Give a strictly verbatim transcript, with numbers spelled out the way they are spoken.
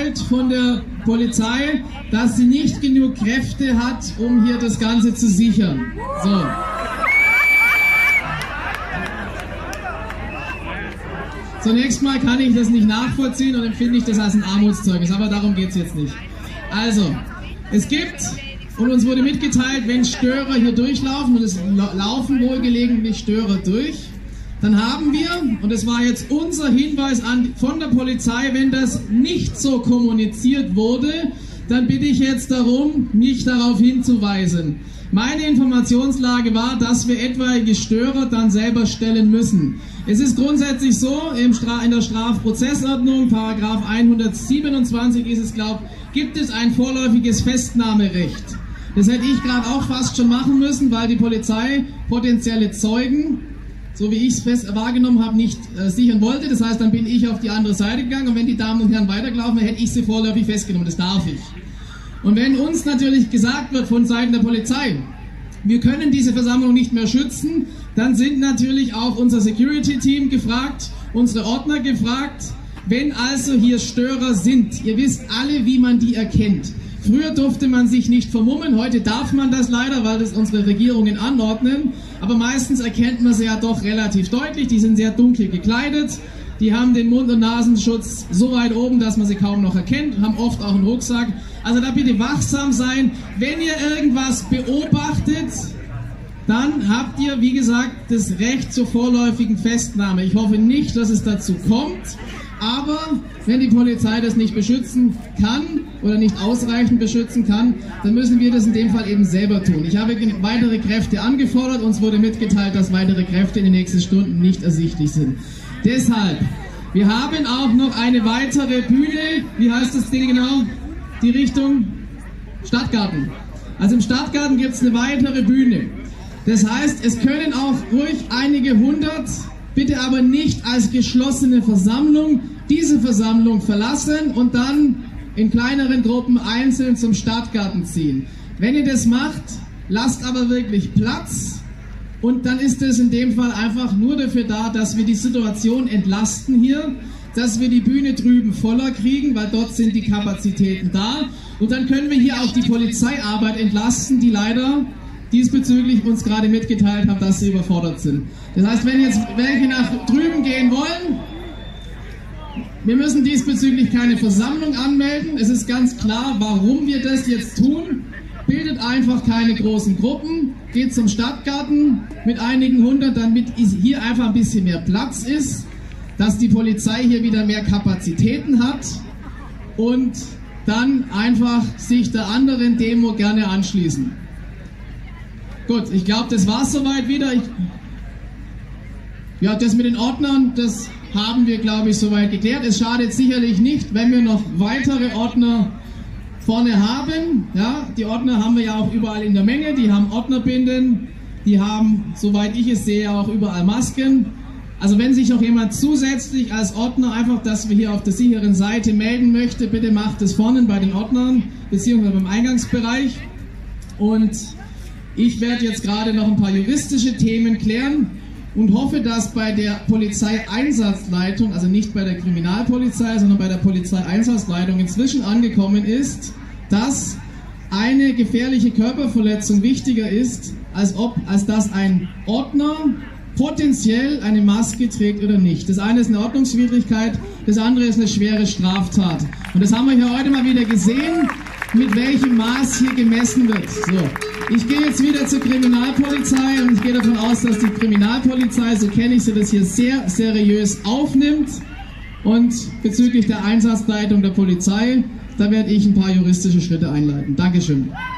mitgeteilt von der Polizei, dass sie nicht genug Kräfte hat, um hier das Ganze zu sichern. So. Zunächst mal kann ich das nicht nachvollziehen und empfinde ich das als ein Armutszeugnis, aber darum geht es jetzt nicht. Also, es gibt, und uns wurde mitgeteilt, wenn Störer hier durchlaufen, und es laufen wohl gelegentlich Störer durch, dann haben wir, und das war jetzt unser Hinweis an, von der Polizei, wenn das nicht so kommuniziert wurde, dann bitte ich jetzt darum, mich darauf hinzuweisen. Meine Informationslage war, dass wir etwaige Störer dann selber stellen müssen. Es ist grundsätzlich so, im Stra- in der Strafprozessordnung, Paragraph hundertsiebenundzwanzig ist es, glaube ich, gibt es ein vorläufiges Festnahmerecht. Das hätte ich gerade auch fast schon machen müssen, weil die Polizei potenzielle Zeugen, so wie ich es fest wahrgenommen habe, nicht äh, sichern wollte. Das heißt, dann bin ich auf die andere Seite gegangen und wenn die Damen und Herren weitergelaufen wären, hätte ich sie vorläufig festgenommen. Das darf ich. Und wenn uns natürlich gesagt wird von Seiten der Polizei, wir können diese Versammlung nicht mehr schützen, dann sind natürlich auch unser Security-Team gefragt, unsere Ordner gefragt. Wenn also hier Störer sind, ihr wisst alle, wie man die erkennt. Früher durfte man sich nicht vermummen, heute darf man das leider, weil das unsere Regierungen anordnen. Aber meistens erkennt man sie ja doch relativ deutlich, die sind sehr dunkel gekleidet. Die haben den Mund- und Nasenschutz so weit oben, dass man sie kaum noch erkennt, haben oft auch einen Rucksack. Also da bitte wachsam sein. Wenn ihr irgendwas beobachtet, dann habt ihr, wie gesagt, das Recht zur vorläufigen Festnahme. Ich hoffe nicht, dass es dazu kommt, aber wenn die Polizei das nicht beschützen kann oder nicht ausreichend beschützen kann, dann müssen wir das in dem Fall eben selber tun. Ich habe weitere Kräfte angefordert, uns wurde mitgeteilt, dass weitere Kräfte in den nächsten Stunden nicht ersichtlich sind. Deshalb, wir haben auch noch eine weitere Bühne, wie heißt das Ding genau? Die Richtung Stadtgarten. Also im Stadtgarten gibt es eine weitere Bühne. Das heißt, es können auch ruhig einige hundert, bitte aber nicht als geschlossene Versammlung, diese Versammlung verlassen und dann in kleineren Gruppen einzeln zum Stadtgarten ziehen. Wenn ihr das macht, lasst aber wirklich Platz. Und dann ist es in dem Fall einfach nur dafür da, dass wir die Situation entlasten hier, dass wir die Bühne drüben voller kriegen, weil dort sind die Kapazitäten da. Und dann können wir hier auch die Polizeiarbeit entlasten, die leider diesbezüglich uns gerade mitgeteilt haben, dass sie überfordert sind. Das heißt, wenn jetzt welche nach drüben gehen wollen, wir müssen diesbezüglich keine Versammlung anmelden. Es ist ganz klar, warum wir das jetzt tun. Bildet einfach keine großen Gruppen, geht zum Stadtgarten mit einigen hundert, damit hier einfach ein bisschen mehr Platz ist, dass die Polizei hier wieder mehr Kapazitäten hat und dann einfach sich der anderen Demo gerne anschließen. Gut, ich glaube, das war es soweit wieder. Ich, ja, das mit den Ordnern, das haben wir, glaube ich, soweit geklärt. Es schadet sicherlich nicht, wenn wir noch weitere Ordner vorne haben. Ja, die Ordner haben wir ja auch überall in der Menge, die haben Ordnerbinden, die haben, soweit ich es sehe, auch überall Masken. Also wenn sich noch jemand zusätzlich als Ordner einfach, dass wir hier auf der sicheren Seite melden möchte, bitte macht es vorne bei den Ordnern, beziehungsweise beim Eingangsbereich. Und ich werde jetzt gerade noch ein paar juristische Themen klären und hoffe, dass bei der Polizeieinsatzleitung, also nicht bei der Kriminalpolizei, sondern bei der Polizeieinsatzleitung inzwischen angekommen ist, dass eine gefährliche Körperverletzung wichtiger ist, als, ob, als dass ein Ordner potenziell eine Maske trägt oder nicht. Das eine ist eine Ordnungswidrigkeit, das andere ist eine schwere Straftat. Und das haben wir hier heute mal wieder gesehen, mit welchem Maß hier gemessen wird. So, ich gehe jetzt wieder zur Kriminalpolizei und ich gehe davon aus, dass die Kriminalpolizei, so kenne ich sie, das hier sehr seriös aufnimmt. Und bezüglich der Einsatzleitung der Polizei, da werde ich ein paar juristische Schritte einleiten. Dankeschön.